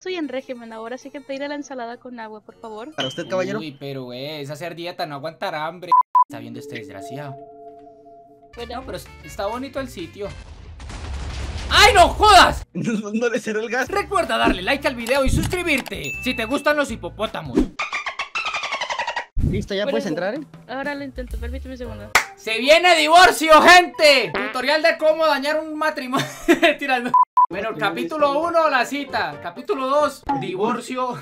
estoy en régimen ahora, así que pediré la ensalada con agua, por favor. Para usted, caballero. Uy, pero es hacer dieta, no aguantar hambre. Está viendo este desgraciado. Bueno, No, pero está bonito el sitio. ¡Ay, no jodas! No le cerró el gas. Recuerda darle like al video y suscribirte si te gustan los hipopótamos. Listo, ya Por puedes eso. entrar, ahora lo intento, permíteme un segundo. ¡Se viene divorcio, gente! Tutorial de cómo dañar un matrimonio. Tirando. Bueno, capítulo 1, la cita. Capítulo 2, divorcio.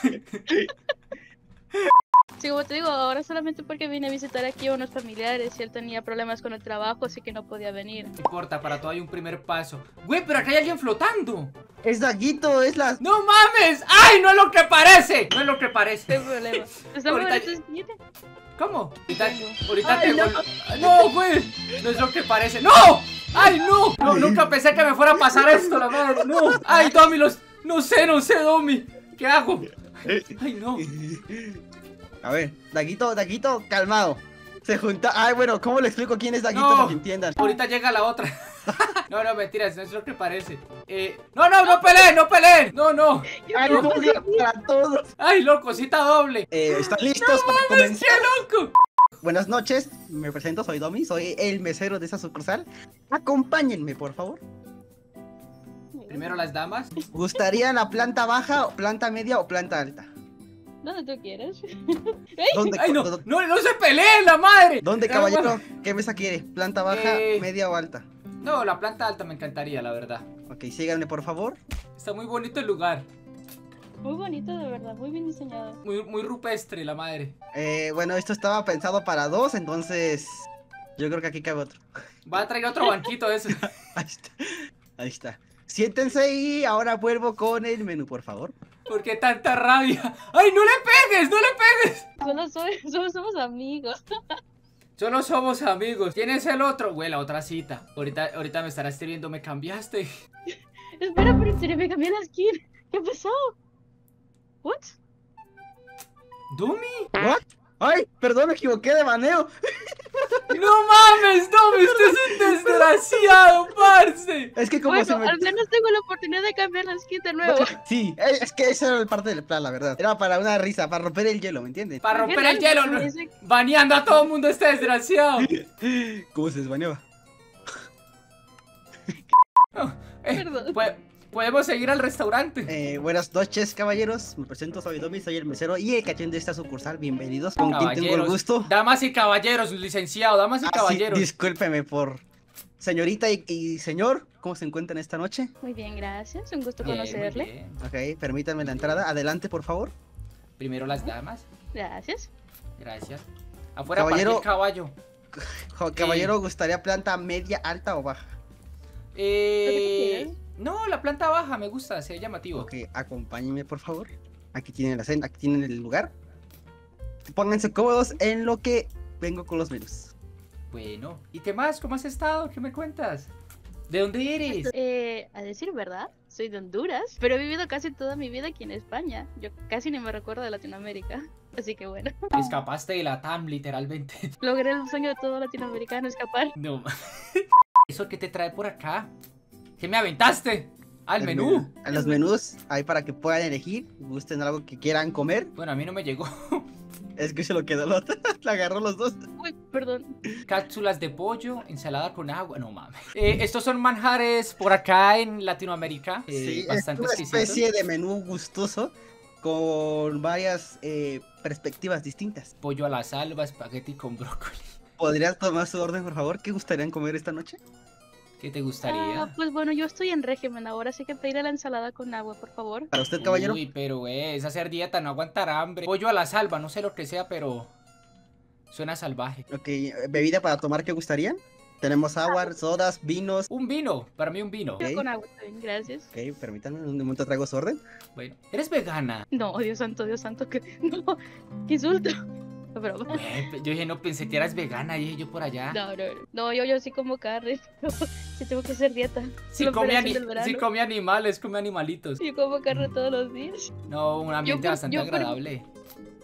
Sí, como te digo, ahora solamente porque vine a visitar aquí a unos familiares y él tenía problemas con el trabajo, así que no podía venir. No importa, para todo hay un primer paso. Güey, pero acá hay alguien flotando. Es Daguito, es la... ¡No mames! ¡Ay, no es lo que parece! No es lo que No parece. hay problema. ¿Estamos Ahorita- en tu esquina? ¿Cómo? Ahorita Ay, te no. No, güey. No es lo que parece. ¡No! ¡Ay, no! No, nunca pensé que me fuera a pasar esto, la madre. ¡No! ¡Ay, Domi, No sé, Domi! ¿Qué hago? ¡Ay, no! A ver, Daguito, calmado. Se junta... Ay, bueno, ¿cómo le explico quién es Daguito No. para que entiendan? Ahorita llega la otra. No, mentiras, no es lo que parece. No peleen. No. Ay, no, para todos. ¡Ay, loco, cita doble! ¿Están listos para ¡Qué comenzar? loco! Buenas noches, me presento, soy Domi, soy el mesero de esa sucursal. Acompáñenme, por favor. Primero las damas. ¿Gustaría la planta baja, o planta media o planta alta? ¿Dónde tú quieres? ¿Dónde, ¡Ay, no! dó- ¡No se peleen, la madre! ¿Dónde, caballero? ¿Qué mesa quiere? ¿Planta baja, Eh. media o alta? No, la planta alta me encantaría, la verdad. Ok, síganme, por favor. Está muy bonito el lugar. Muy bonito, de verdad, muy bien diseñado. Muy rupestre, la madre. Bueno, esto estaba pensado para dos, entonces... Yo creo que aquí cabe otro. Va a traer otro banquito de eso. Ahí está. Ahí está. Siéntense y ahora vuelvo con el menú, por favor. ¿Por qué tanta rabia? ¡Ay, no le pegues! Solo somos amigos. Solo somos amigos. ¿Quién es el otro? Güey, la otra cita. Ahorita me estará escribiendo, me cambiaste. Espera, pero en serio me cambié la skin. ¿Qué pasó? ¿What? ¿Domi? ¿What? ¡Ay! Perdón, me equivoqué de baneo. ¡No mames, Domi! ¡Usted es un desgraciado, parce! Es que como Bueno, se me... al menos tengo la oportunidad de cambiar la skin de nuevo. Sí, es que esa era parte del plan, la verdad. Era para una risa, para romper el hielo, ¿me entiendes? Para romper el Qué hielo, raro, ¿no? ese- Baneando a todo el mundo este desgraciado. ¿Cómo se desbaneaba? Perdón. Podemos seguir al restaurante. Buenas noches, caballeros. Me presento, soy Domi, soy el mesero y el cachón de esta sucursal. Bienvenidos. ¿Con quién tengo el gusto? Damas y caballeros, licenciado, damas y Ah, sí, caballeros. discúlpeme por... Señorita y señor, ¿cómo se encuentran esta noche? Muy bien, gracias. Un gusto Bien, conocerle. muy bien. Ok, permítanme la entrada. Adelante, por favor. Primero las damas. Gracias. Gracias. Afuera Caballero. para el caballo. Caballero, ¿gustaría planta media, alta o baja? quieras. No, la planta baja me gusta, se ve llamativo. Ok, acompáñenme, por favor. Aquí tienen la cena, aquí tienen el lugar. Pónganse cómodos en lo que vengo con los menús. Bueno, ¿y qué más? ¿Cómo has estado? ¿Qué me cuentas? ¿De dónde eres? A decir verdad, soy de Honduras, pero he vivido casi toda mi vida aquí en España. Yo casi ni me recuerdo de Latinoamérica. Así que bueno, Escapaste de la TAM, literalmente. logré el sueño de todo latinoamericano, escapar. No. ¿Eso qué te trae por acá? ¿Qué me aventaste? Al menú. A los menús, ahí para que puedan elegir. Gusten algo que quieran comer. Bueno, a mí no me llegó. Es que se lo quedó el otro. Le agarró los dos. Uy, perdón. Cápsulas de pollo, ensalada con agua. No mames. Estos son manjares por acá en Latinoamérica. Sí, es Bastante una exquisitos. especie de menú gustoso con varias perspectivas distintas. Pollo a la salva, espagueti con brócoli. ¿Podrías tomar su orden, por favor? ¿Qué gustarían comer esta noche? ¿Qué te gustaría? Pues bueno, yo estoy en régimen ahora, así que pediré la ensalada con agua, por favor. Para usted, caballero. Uy, pero es hacer dieta, no aguantar hambre. Pollo a la salva, no sé lo que sea, pero suena salvaje. Ok, bebida para tomar, ¿qué gustarían? Tenemos agua, sodas, vinos. Un vino, para mí un vino. Ok. Con agua también, gracias. Ok, permítanme, un momento traigo su orden. Bueno, ¿eres vegana? No, Dios santo, que... No, qué insulto. No, broma. Yo dije, no pensé que eras vegana, dije yo por allá. No, yo sí como carne. Sí tengo que hacer dieta. Si La come, operación del verano. sí come animales, come animalitos. Yo como carne todos los días. No, un ambiente por- bastante yo por- agradable.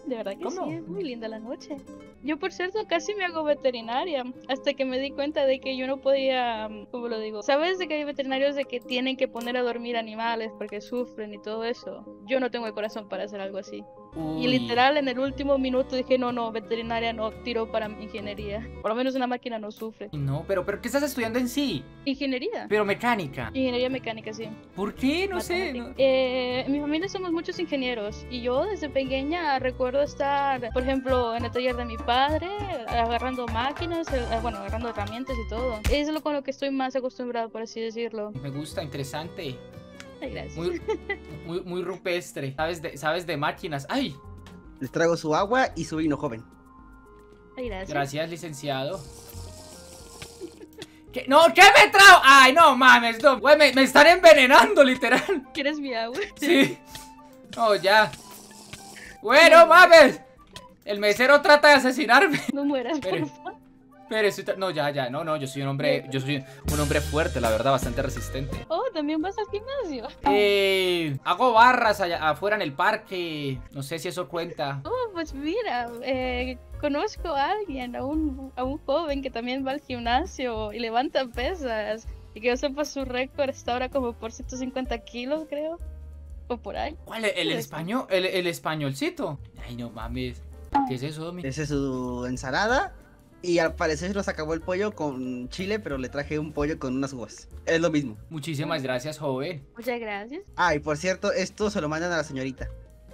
De verdad que ¿Cómo? sí, es muy linda la noche. Yo, por cierto, casi me hago veterinaria hasta que me di cuenta de que yo no podía, ¿cómo lo digo? ¿Sabes de que hay veterinarios de que tienen que poner a dormir animales porque sufren y todo eso? Yo no tengo el corazón para hacer algo así. Y Uy. literal en el último minuto dije, no, veterinaria no, tiro para ingeniería. Por lo menos una máquina no sufre. No, pero ¿qué estás estudiando en sí? Ingeniería. Pero mecánica. Ingeniería mecánica, sí. ¿Por qué? No sé. Matemática. En mi familia somos muchos ingenieros y yo desde pequeña recuerdo estar, por ejemplo, en el taller de mi padre, agarrando máquinas, bueno, agarrando herramientas y todo. Es lo con lo que estoy más acostumbrado, por así decirlo. Me gusta, interesante. Ay, gracias. Muy rupestre. Sabes de máquinas. ¡Ay! Les traigo su agua y su vino joven. Ay, gracias. Gracias, licenciado. ¿Qué? No, ¿qué me trajo? Ay, no mames, no. Güey, me están envenenando, literal. ¿Quieres mi agua? Sí. No, ya. Bueno, mames. El mesero trata de asesinarme. No mueras, Espere. por favor. Pero no, ya. No, yo soy un hombre fuerte, la verdad, bastante resistente. Oh, ¿también vas al gimnasio? Hago barras allá afuera en el parque. No sé si eso cuenta. Oh, pues mira, conozco a alguien, a un joven que también va al gimnasio y levanta pesas. Y que yo sepa, su récord está ahora como por 150 kilos, creo. O por ahí. ¿Cuál? ¿El español? ¿El españolcito? Ay, no mames. ¿Qué es eso, Domi? Esa es su ensalada. Y al parecer nos acabó el pollo con chile, pero le traje un pollo con unas uvas. Es lo mismo. Muchísimas gracias, joven. Muchas gracias. Ah, y por cierto, esto se lo mandan a la señorita.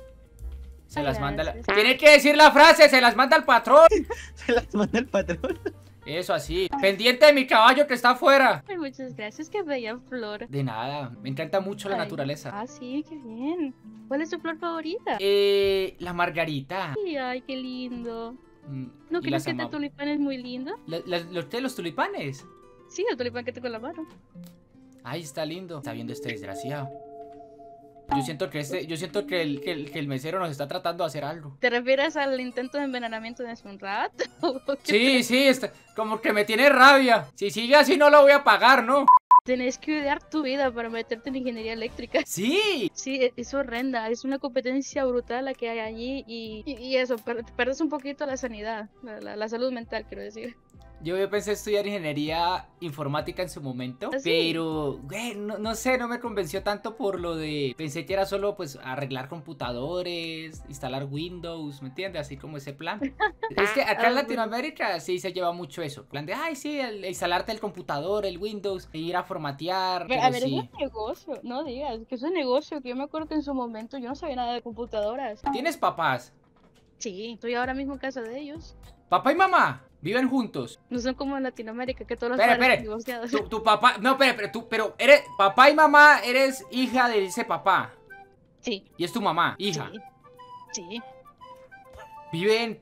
Se las manda la... Gracias. Tiene que decir la frase, se las manda el patrón. Se las manda el patrón. Eso así. Pendiente de mi caballo que está afuera. Ay, muchas gracias, qué bella flor. De nada, me encanta mucho la Ay, naturaleza. Ah, sí, qué bien. ¿Cuál es tu flor favorita? La margarita. Ay, qué lindo. Mm, ¿No y crees las que este amamos. tulipán es muy lindo? ¿Los tulipanes? Sí, el tulipán que tengo en la mano. Ay, está lindo. Está viendo este desgraciado. Yo siento que el mesero nos está tratando de hacer algo. ¿Te refieres al intento de envenenamiento de hace un rato? Sí, como que me tiene rabia. Si sigue así no lo voy a pagar, ¿no? Tenés que odiar tu vida para meterte en ingeniería eléctrica. Sí. Sí, es horrenda, es una competencia brutal la que hay allí y eso, perdes un poquito la sanidad, la salud mental, quiero decir. Yo pensé estudiar ingeniería informática en su momento, ¿Ah, sí? pero, güey, no sé, no me convenció tanto por lo de... Pensé que era solo, pues, arreglar computadores, instalar Windows, ¿me entiendes? Así como ese plan. Es que acá en Latinoamérica sí se lleva mucho eso. Plan de, ay, sí, instalarte el computador, el Windows, e ir a formatear, Pero, pero a ver, sí. es un negocio, no digas, que es un negocio, que yo me acuerdo que en su momento yo no sabía nada de computadoras. ¿Tienes papás? Sí, estoy ahora mismo en casa de ellos. ¿Papá y mamá viven juntos? No son como en Latinoamérica, que todos los Espera, padres espera. están divorciados. Tu papá, no, pero eres papá y mamá, eres hija de ese papá. Sí, Y es tu mamá, hija. sí. Viven.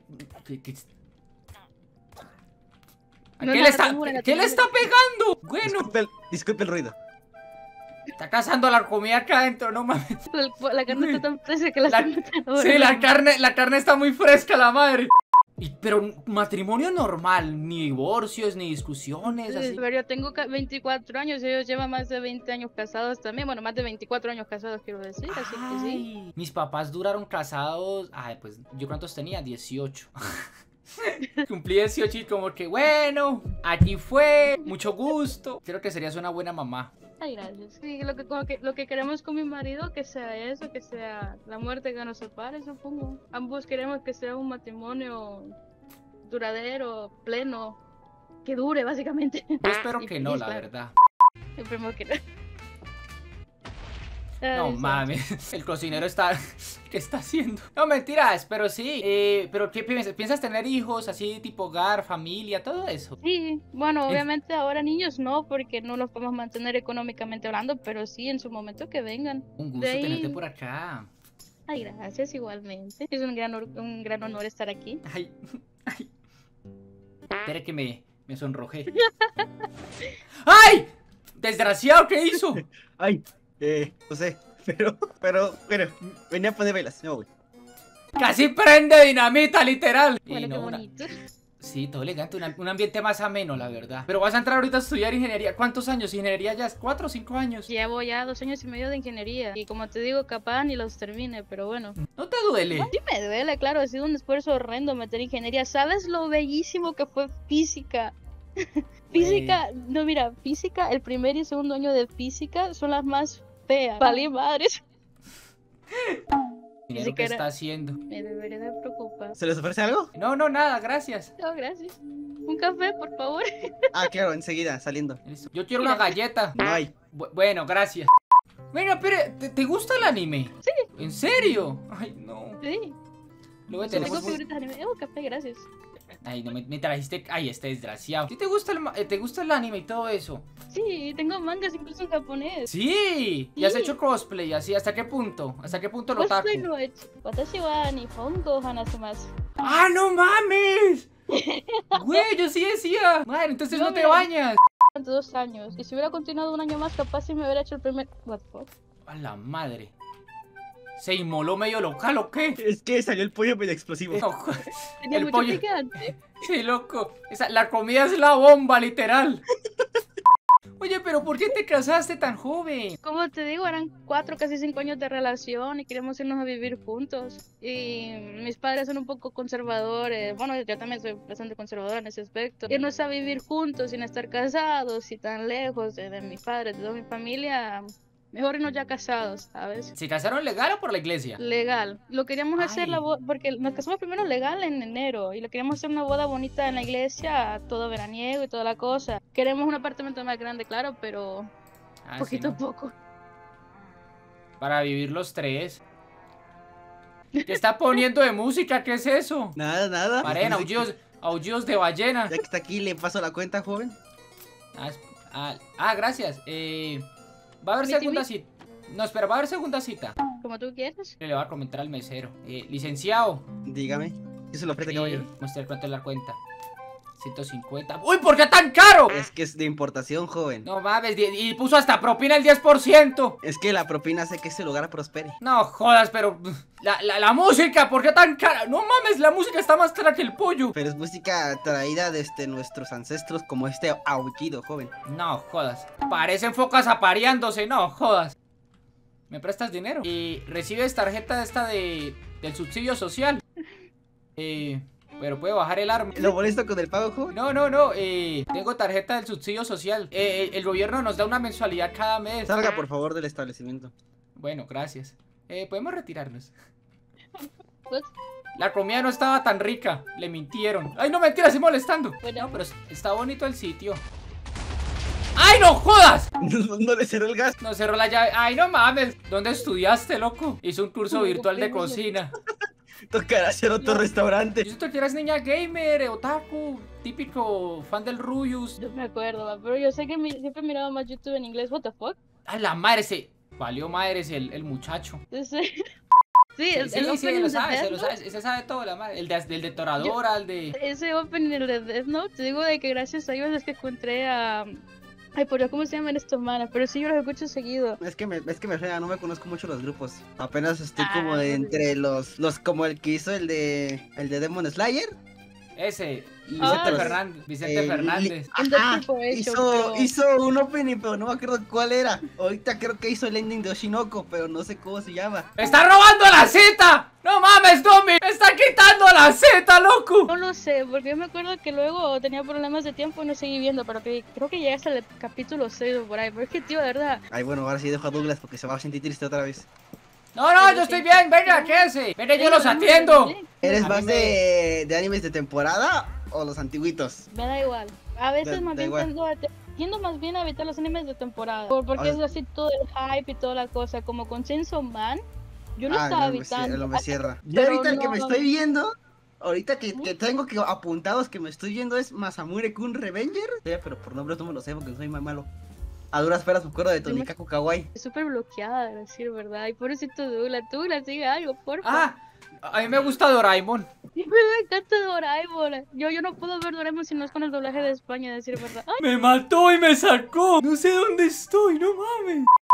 ¿A No, ¿Qué no, le está, no, no, no, ¿qué no, le está pegando? Bueno, Disculpe el ruido. está cazando la comida acá adentro, no mames. La carne está tan fresca que la están matando ahora. Sí, la carne está muy fresca, la madre. Pero matrimonio normal, ni divorcios, ni discusiones, así. Pero yo tengo 24 años y ellos llevan más de 20 años casados también. Bueno, más de 24 años casados, quiero decir. Así que sí. Ay, mis papás duraron casados. Ay, pues, ¿yo cuántos tenía? 18. Cumplí 18 y como que, bueno, aquí fue, mucho gusto. Creo que serías una buena mamá. Ay, gracias. Sí, lo que queremos con mi marido, que sea eso, que sea la muerte que nos separe, supongo. Ambos queremos que sea un matrimonio duradero, pleno, que dure, básicamente. Yo espero Y que no, feliz, la claro. verdad. Esperemos que no. No Ay, sí. mames, el cocinero está... ¿Qué está haciendo? No, mentiras, pero sí. ¿Pero qué piensas? ¿Piensas tener hijos así, tipo hogar, familia, todo eso? Sí, bueno, obviamente ahora niños no, porque no los podemos mantener económicamente hablando, pero sí, en su momento que vengan. Un gusto De ahí- tenerte por acá. Ay, gracias, igualmente. Es un gran honor estar aquí. Ay, ay. Espera que me sonrojé. ¡Ay! Desgraciado, ¿qué hizo? Ay, no sé. Pero, bueno, venía a poner velas. No, güey. Casi prende dinamita, literal. Y Bueno, qué no, bonito. Sí, todo elegante, un ambiente más ameno, la verdad. Pero vas a entrar ahorita a estudiar ingeniería. ¿Cuántos años? Ingeniería ya es 4 o 5 años. Llevo ya 2 años y medio de ingeniería. Y como te digo, capaz ni los termine, pero bueno. ¿No te duele? Sí me duele, claro, ha sido un esfuerzo horrendo meter ingeniería. ¿Sabes lo bellísimo que fue física? Física, no mira, física, el primer y segundo año de física son las más feas. Vale, madres. Dinero que está haciendo. Me debería de preocupar. ¿Se les ofrece algo? No, nada, gracias. No, gracias. Un café, por favor. Ah, claro, enseguida, saliendo. Listo. Yo quiero una galleta. No hay. Bueno, gracias. Venga, pero ¿te gusta el anime? Sí. ¿En serio? Ay, no. Sí. Luego Tengo tenemos... figuritas de anime. Café, gracias. Ay, no me trajiste... Ay, este desgraciado. ¿Sí te gusta te gusta el anime y todo eso? Sí, tengo mangas incluso en japonés. Sí. ¿Y has hecho cosplay así? ¿Hasta qué punto? ¿Hasta qué punto lo taco? Cosplay no he hecho. Watashi wa nihon go hanashimasu. ¡Ah, no mames! Güey, yo sí decía. Madre, entonces Yo no te me- bañas. Durante 2 años. Y si hubiera continuado un año más, capaz si me hubiera hecho el primer... What the fuck? A la madre. ¿Se inmoló medio local o qué? Es que salió el pollo medio explosivo. No, Tenía el mucho pollo. picante. Sí, loco. La comida es la bomba, literal. Oye, pero ¿por qué te casaste tan joven? Como te digo, eran 4, casi 5 años de relación y queríamos irnos a vivir juntos. Y mis padres son un poco conservadores. Bueno, yo también soy bastante conservadora en ese aspecto. Irnos a vivir juntos sin estar casados y tan lejos de mis padres, de toda mi familia. Mejor irnos ya casados, ¿sabes? ¿Se casaron legal o por la iglesia? Legal. Lo queríamos hacer Ay. la boda, porque nos casamos primero legal en enero y lo queríamos hacer una boda bonita en la iglesia, todo veraniego y toda la cosa. Queremos un apartamento más grande, claro, pero Ah, sí, poquito a ¿no? poco. Para vivir los tres. ¿Qué está poniendo de música? ¿Qué es eso? Nada, nada. Paren, Después de aullidos de ballena. Ya que está aquí, le paso la cuenta, joven. Gracias. Va a haber ¿Mi TV? segunda cita. No, espera, va a haber segunda cita. Como tú quieras. Le va a comentar al mesero. Licenciado. Dígame. ¿Qué se lo ofrece, caballero? Mostrar cuánto es la cuenta. 150. ¡Uy, ¿por qué tan caro? Es que es de importación, joven. No mames, y puso hasta propina el 10%. Es que la propina hace que ese lugar prospere. No jodas, pero la música, ¿por qué tan cara? No mames, la música está más cara que el pollo. Pero es música traída desde nuestros ancestros como este aullido, joven. No jodas. Parecen focas apareándose, no jodas. ¿Me prestas dinero? Y recibes tarjeta esta del subsidio social. Pero puede bajar el arma. ¿Lo molesto con el pago, joven? No, tengo tarjeta del subsidio social. El gobierno nos da una mensualidad cada mes. Salga, por favor, del establecimiento. Bueno, gracias. Podemos retirarnos. Pues, La comida no estaba tan rica, le mintieron. Ay, no, mentira, estoy molestando. Bueno. No, pero está bonito el sitio. ¡Ay, no jodas! No le cerró el gas. No cerró la llave. Ay, no mames. ¿Dónde estudiaste, loco? Hice un curso virtual de cocina. Tocará hacer otro Yo restaurante. siento que eras niña gamer, otaku, típico fan del Rubius. no me acuerdo, va, pero yo sé que siempre miraba más YouTube en inglés. What the fuck? A la madre, valió madres el muchacho. Sí, Sí, el se opening lo de sabe, Death se lo Note, sabe, se sabe todo la madre. El de Toradora, el de... ese opening de Death Note, te digo de que gracias a ellos es que encontré a... Ay, por Dios, ¿cómo se llaman estos manas? Pero sí, yo los escucho seguido. Es que me frena, no me conozco mucho los grupos. Apenas estoy Ah, como de no. entre los como el que hizo el de Demon Slayer. Ese, Y Vicente Ah, Fernández. Vicente Fernández. El de Corporation, pero- hizo un opening, pero no me acuerdo cuál era. Ahorita creo que hizo el ending de Oshinoko, pero no sé cómo se llama. ¡Me está robando la cita! ¡No mames, Tommy! ¡Me está quitando la cita, loco! No lo sé, porque yo me acuerdo que luego tenía problemas de tiempo y no seguí viendo, pero que creo que llegué hasta el capítulo 6 o por ahí. Pero es que, tío, de verdad, Ay, bueno, ahora sí dejo a Douglas porque se va a sentir triste otra vez. No, yo estoy bien, venga, quédese. Venga, yo los atiendo. ¿Eres A más mí me- de animes de temporada o los antiguitos? me da igual. A veces Da más bien igual. tiendo más bien a evitar los animes de temporada. Porque Ah. es así todo el hype y toda la cosa. Como con Chainsaw Man, yo lo estaba evitando. No me cierra. Yo Pero ahorita el que no- me estoy viendo, ahorita que tengo que apuntados que me estoy viendo es Masamune Kun Revenger. Sí, pero por nombres no me lo sé porque soy muy malo. A duras peras me acuerdo de Tonikaku Kawaii. Es súper bloqueada, a decir verdad. Y pobrecito Douglas, diga algo, porfa. Ah, a mí me gusta Doraemon. Me encanta Doraemon. Yo no puedo ver Doraemon si no es con el doblaje de España, a decir verdad. Ay, Me mató y me sacó. No sé dónde estoy, no mames.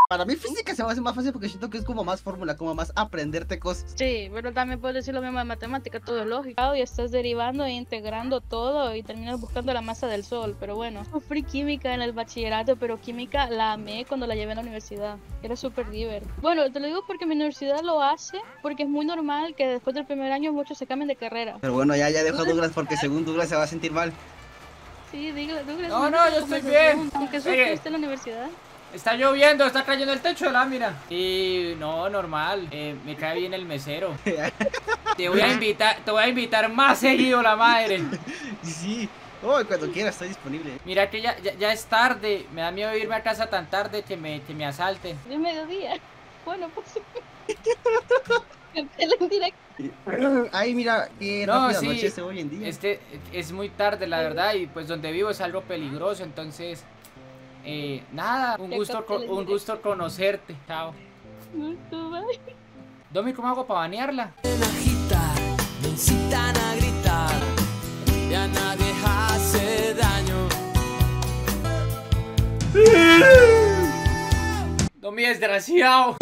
Para mí física se me hace más fácil porque siento que es como más fórmula, como más aprenderte cosas. Sí, pero también puedes decir lo mismo de matemática, todo es lógico. Y estás derivando e integrando todo y terminas buscando la masa del sol. Pero bueno, sufrí química en el bachillerato, pero química la amé cuando la llevé a la universidad. Era súper divertido. Bueno, te lo digo porque mi universidad lo hace, porque es muy normal que después del primer año muchos se cambien de carrera. Pero bueno, ya dejo a Douglas porque según Douglas se va a sentir mal. Sí, Douglas. No, yo estoy bien. Aunque sufriste en la universidad. Está lloviendo, está cayendo el techo de lámina. Y no, normal. Me cae bien el mesero. Te voy a invitar más seguido, la madre. Sí. Oh, cuando quieras, estoy disponible. Mira que ya es tarde. Me da miedo irme a casa tan tarde que me asalten. De mediodía. Bueno, pues. En directo. Ay, mira, qué No, rápida sí, noche hoy en día. Es muy tarde, la verdad. Y pues donde vivo es algo peligroso. Entonces, nada. Un gusto conocerte. Chao. Gusto, bye. Domi, ¿cómo hago para banearla? Me incitan a gritar, ya nadie hace daño. Domi, desgraciado.